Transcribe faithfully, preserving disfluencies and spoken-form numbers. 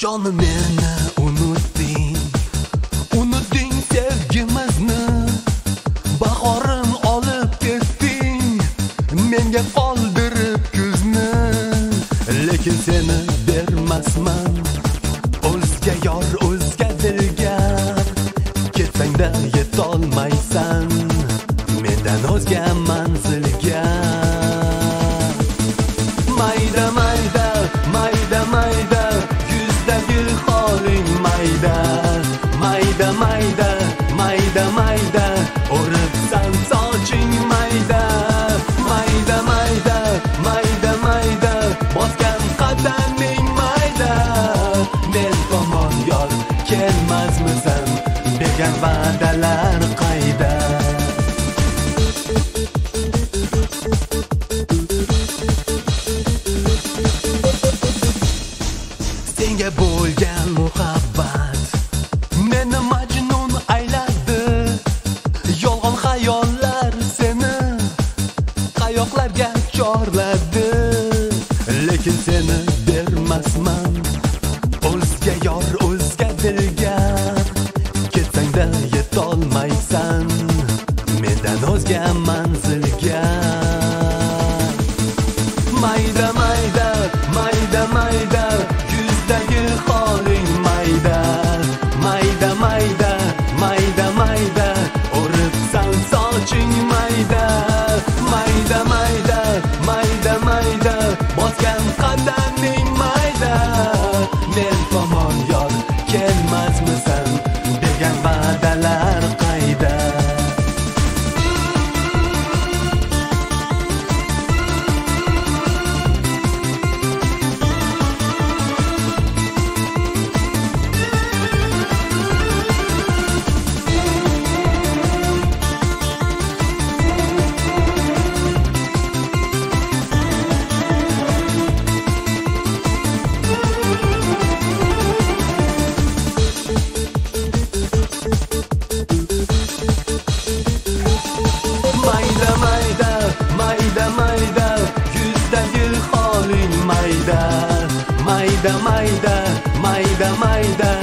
Jonim meni unutding, unutding sevgimizni. Bahorim olib ketding, menga qoldirib kuzni. Lekin seni bermasman, o'zga yor, o'zga dilga. Ketsangda yetolmaysan mendan o'zga manzilga. Mayda mayda, mayda mayda, yuzdagi holing mayda. Mayda mayda, mayda mayda, o'ribsan soching mayda. Mayda mayda, mayda mayda, bosgan qadaming mayda. Men tomon yor kelmasmisan, bergan va'dalar qayda? Senga bo'lgan muhabbat meni majnun ayladi. Yolg'on xayollar seni qayoqlarga chorladi. Lekin seni bermasman, o'zga yor, o'zga dilga. Ketsangda yetolmaysan mendan o'zga manzilga. Mayda mayda, mayda mayda, yuzdagi holing mayda. Mayda mayda, mayda mayda, o'ribsan soching mayda. Mayda mayda, mayda mayda, bosgan qadaming mayda. Men tomon yor kelmasmisan, bergan va'dalar qayda? Mayda mayda, mayda mayda, yuzdagi holing mayda. Mayda mayda, mayda mayda,